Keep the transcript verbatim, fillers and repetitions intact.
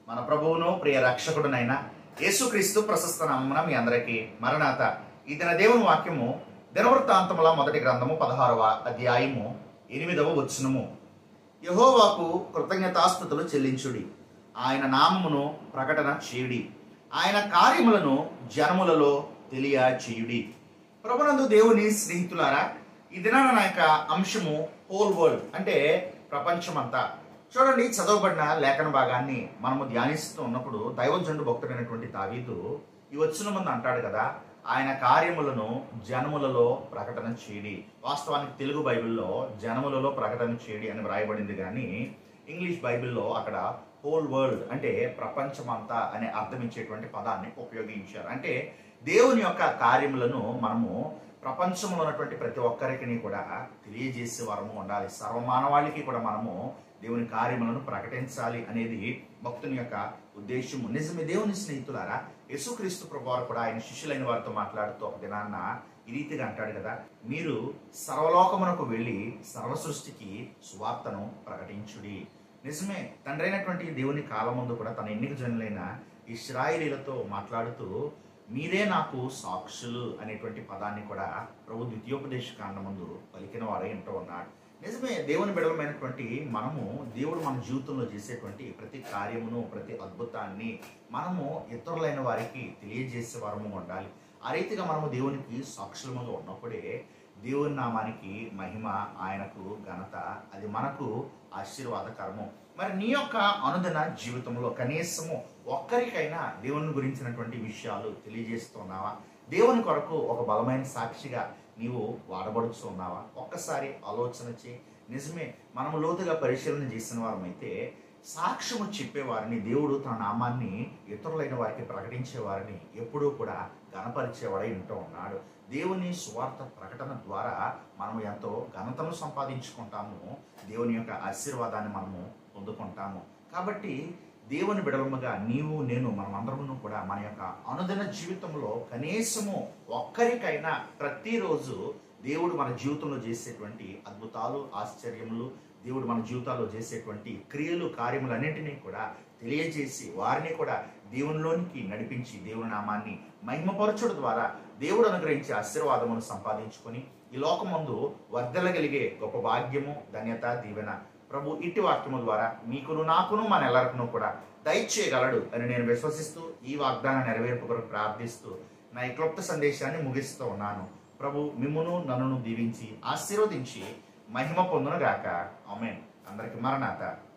మన ప్రభువును ప్రియ రక్షకుడునైన యేసుక్రీస్తు ప్రశస్త నామమున మీ అందరికీ మరణాత. ఈ దిన దేవుని వాక్యము దినవృత్తాంతముల మొదటి గ్రంథము పదహారవ అధ్యాయము ఎనిమిదవ వచనము. యెహోవాకు కృతజ్ఞతాస్తుతులు చెల్లించుడి, ఆయన నామమును ప్రకటన చేయుడి, ఆయన కార్యములను జనములలో తెలియచేయుడి. ప్రభునందు దేవుని స్నేహితులారా, ఈ దినాన నా యొక్క అంశము హోల్ వరల్డ్ అంటే ప్రపంచమంతా. చూడండి, చదవబడిన లేఖన భాగాన్ని మనము ధ్యానిస్తూ ఉన్నప్పుడు దైవజనుడు భక్తుడైనటువంటి దావీదు ఈ వచ్చిన ముందు అంటాడు కదా, ఆయన కార్యములను జనములలో ప్రకటన చేయడి. వాస్తవానికి తెలుగు బైబిల్లో జనములలో ప్రకటన చేయడి అని వ్రాయబడింది, కానీ ఇంగ్లీష్ బైబిల్లో అక్కడ హోల్ వరల్డ్ అంటే ప్రపంచమంతా అనే అర్థం ఇచ్చేటువంటి పదాన్ని ఉపయోగించారు. అంటే దేవుని యొక్క కార్యములను మనము ప్రపంచంలో ఉన్నటువంటి ప్రతి ఒక్కరికి కూడా తెలియజేసే వరము ఉండాలి. సర్వమానవాళికి కూడా మనము దేవుని కార్యములను ప్రకటించాలి అనేది భక్తుని యొక్క ఉద్దేశము. నిజమే దేవుని స్నేహితులారా, యేసుక్రీస్తు ప్రభువారు కూడా ఆయన శిష్యులైన వారితో మాట్లాడుతూ ఒక దినాన్న ఈ రీతిగా అంటాడు కదా, మీరు సర్వలోకమునకు వెళ్ళి సర్వ సృష్టికి సువార్తను ప్రకటించుడి. నిజమే, తండ్రి అయినటువంటి దేవుని కాలం ముందు కూడా తన ఎన్నిక జనులైన ఇశ్రాయేలీలతో మాట్లాడుతూ మీరే నాకు సాక్షులు అనేటువంటి పదాన్ని కూడా ప్రభు ద్వితీయోపదేశ కాండ ముందు పలికిన వాడే ఎంటూ ఉన్నాడు. నిజమే, దేవుని బిడలమైనటువంటి మనము దేవుడు మన జీవితంలో చేసేటువంటి ప్రతి కార్యమును ప్రతి అద్భుతాన్ని మనము ఇతరులైన వారికి తెలియజేసే వరము ఉండాలి. ఆ రీతిగా మనము దేవునికి సాక్షులముగా ఉన్నప్పుడే దేవుని నామానికి మహిమ, ఆయనకు ఘనత, అది మనకు ఆశీర్వాదకరము. మరి నీ యొక్క అనుదిన జీవితంలో కనీసము ఒక్కరికైనా దేవుని గురించినటువంటి విషయాలు తెలియజేస్తున్నావా? దేవుని కొరకు ఒక బలమైన సాక్షిగా నీవు వాడబడుతున్నావా? ఒక్కసారి ఆలోచన చేయి. నిజమే, మనము లోతుగా పరిశీలన చేసిన వారమైతే సాక్ష్యము చెప్పేవారిని, దేవుడు తన నామాన్ని ఇతరులైన వారికి ప్రకటించే వారిని ఎప్పుడూ కూడా ఘనపరిచేవాడై ఉంటూ ఉన్నాడు. దేవుని సువార్త ప్రకటన ద్వారా మనం ఎంతో ఘనతను సంపాదించుకుంటాము, దేవుని యొక్క ఆశీర్వాదాన్ని మనము పొందుకుంటాము. కాబట్టి దేవుని బిడలముగా నీవు నేను మనమందరము కూడా మన యొక్క అనుదిన జీవితంలో కనీసము ఒక్కరికైనా ప్రతిరోజు దేవుడు మన జీవితంలో చేసేటువంటి అద్భుతాలు, ఆశ్చర్యములు, దేవుడు మన జీవితాల్లో చేసేటువంటి క్రియలు, కార్యములన్నింటినీ కూడా తెలియజేసి వారిని కూడా దేవునిలోనికి నడిపించి దేవుని నామాన్ని మహిమపరచుడు ద్వారా దేవుడు అనుగ్రహించే ఆశీర్వాదమును సంపాదించుకొని ఈ లోకమందు వర్ధలగలిగే గొప్ప భాగ్యము, ధన్యత, దీవెన ప్రభు ఇట్టి వాక్యము ద్వారా మీకును నాకును మన ఎల్లరికను కూడా దయచేయగలడు అని నేను విశ్వసిస్తూ ఈ వాగ్దాన నెరవేర్పు కొరకు ప్రార్థిస్తూ నా ఈ క్లుప్త సందేశాన్ని ముగిస్తూ ఉన్నాను. ప్రభు మిమ్మును నన్ను దీవించి ఆశీర్వదించి మహిమ పొందును గాక. ఆమేన్. అందరికి మరణాత.